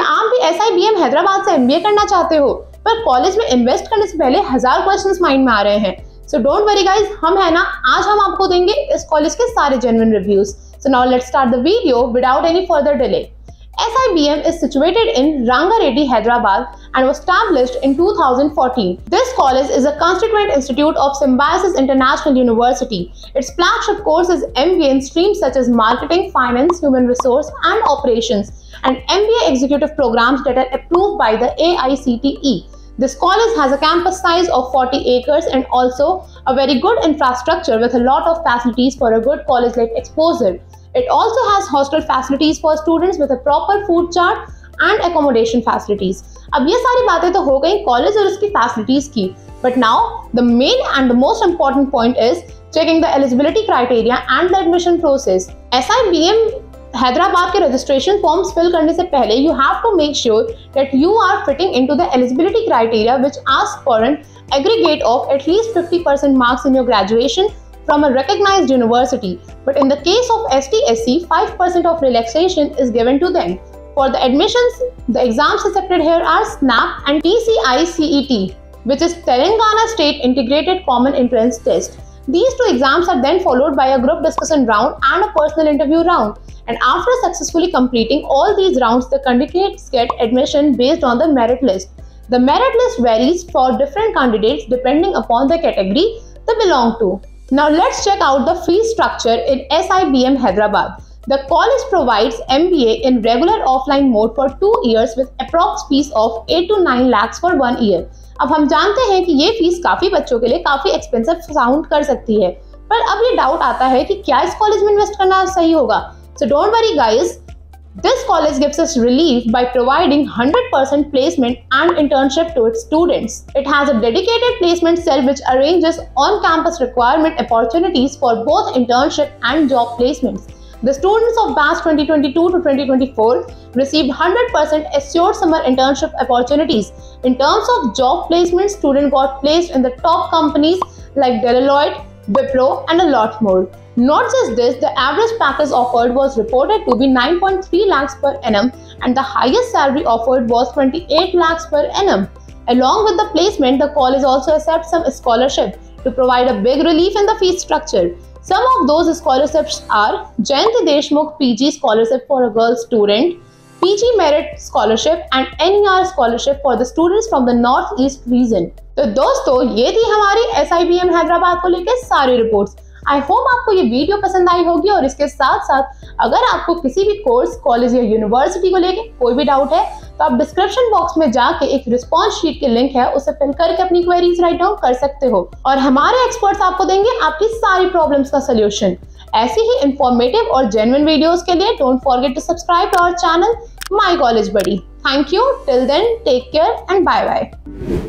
क्या आप भी SIBM हैदराबाद से MBA करना चाहते हो पर कॉलेज में इन्वेस्ट करने से पहले 1000 क्वेश्चंस माइंड में आ रहे हैं? सो डोंट वरी गाइस, हम है ना, आज हम आपको देंगे इस कॉलेज के सारे genuine reviews. So now let's start the video without any further delay. SIBM is situated in Rangareddy, Hyderabad and was established in 2014. This college is a constituent institute of Symbiosis International University. Its flagship course is MBA in streams such as Marketing, Finance, Human Resource and Operations, and MBA executive programs that are approved by the AICTE. This college has a campus size of 40 acres and also a very good infrastructure with a lot of facilities for a good college-like exposure. It also has hostel facilities for students with a proper food chart and accommodation facilities. अब ये सारी बातें तो हो गई college और उसकी facilities की, but now the main and the most important point is checking the eligibility criteria and the admission process. SIBM Hyderabad के रजिस्ट्रेशन फॉर्म्स फिल करने से पहले you have to make sure that you are fitting into the eligibility criteria which asks for an aggregate of at least 50% marks in your graduation from a recognized university, but in the case of ST/SC, 5% of relaxation is given to them. For the admissions, the exams accepted here are SNAP and TCI-CET, which is Telangana State Integrated Common Entrance Test. These two exams are then followed by a group discussion round and a personal interview round. And after successfully completing all these rounds, the candidates get admission based on the merit list. The merit list varies for different candidates depending upon the category they belong to. Now let's check out the fee structure in SIBM Hyderabad. The college provides MBA in regular offline mode for 2 years with approx fees of 8 to 9 lakhs for 1 year. अब हम जानते हैं कि ये fees काफी बच्चों के लिए काफी एक्सपेंसिव साउंड कर सकती है, पर अब ये डाउट आता है कि क्या इस कॉलेज में इन्वेस्ट करना सही होगा? So don't worry guys, this college gives us relief by providing 100% placement and internship to its students. It has a dedicated placement cell which arranges on-campus requirement opportunities for both internship and job placements. The students of batch 2022 to 2024 received 100% assured summer internship opportunities. In terms of job placement, students got placed in the top companies like Deloitte, Wipro and a lot more. Not just this, the average package offered was reported to be 9.3 lakhs per annum and the highest salary offered was 28 lakhs per annum. Along with the placement, the college also accepts some scholarships to provide a big relief in the fee structure. Some of those scholarships are Jayanti Deshmukh PG Scholarship for a girl student, PG Merit Scholarship and NER Scholarship for the students from the Northeast region. तो दोस्तों, ये थी हमारी SIBM Hyderabad को लेकर सारी reports. I hope आपको ये वीडियो पसंद आई होगी और इसके साथ साथ अगर आपको किसी भी कोर्स, कॉलेज या यूनिवर्सिटी को लेके कोई भी डाउट है तो आप डिस्क्रिप्शन बॉक्स में जाके एक रिस्पॉन्स शीट के लिंक है, उसे फिल करके अपनी क्वेरीज राइट डाउन कर सकते हो और हमारे एक्सपर्ट्स आपको देंगे आपकी सारी प्रॉब्लम्स का सोल्यूशन। ऐसी ही इंफॉर्मेटिव और जेन्युइन वीडियोस के लिए don't forget to subscribe to our channel my college buddy. Thank you, till then take care and bye bye.